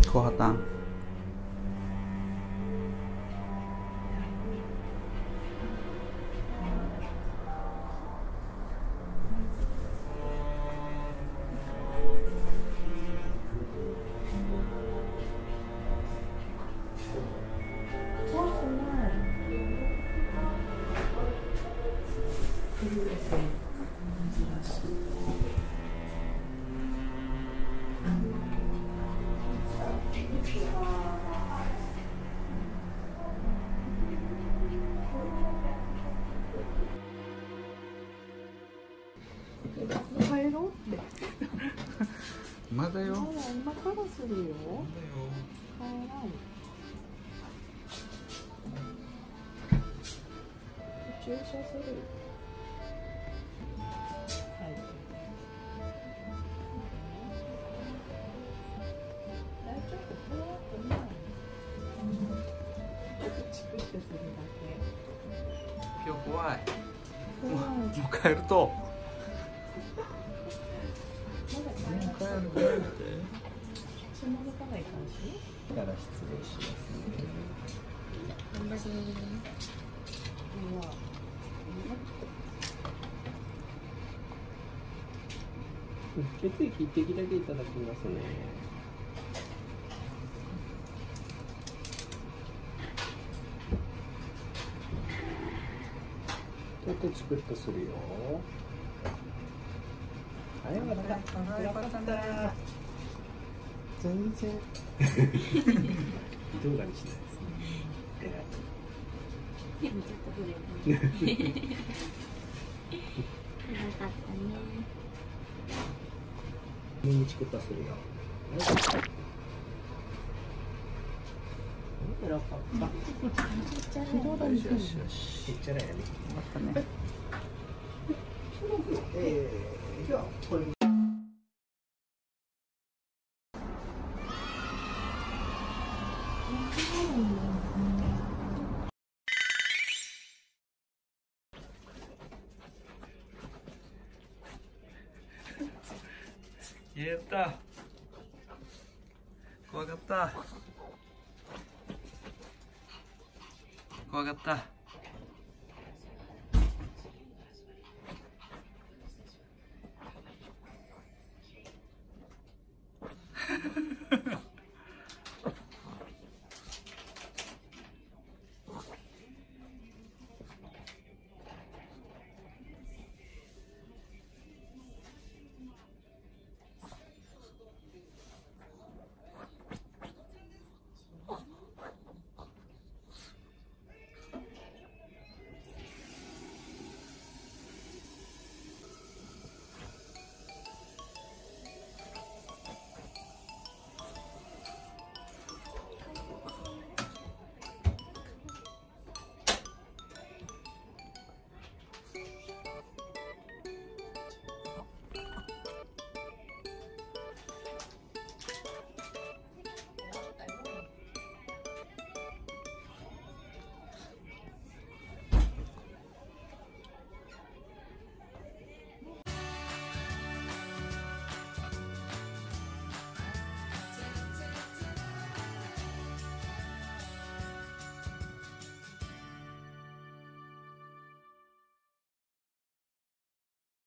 sekolah tang. 帰ろうって。 まだよ。 今からするよ。帰らん。駐車する。はい。大丈夫。怖くない。チクってするだけ。 今日怖い。 怖い。 もう帰ると。帰るって。 つまずかない感じ？ から失礼しますね。 頑張り。 血液一滴だけいただきますね。ちょっとチクッとするよ。はい、よかった。よかった。全然。動画にしないですね。偉い。 ちょっと古い。よかったね。 耳チクッとするよ。偉かった。 よしよしよし。 ちっちゃなやね。 またね。 じゃあこれ。 言えた。怖かった。怖かった。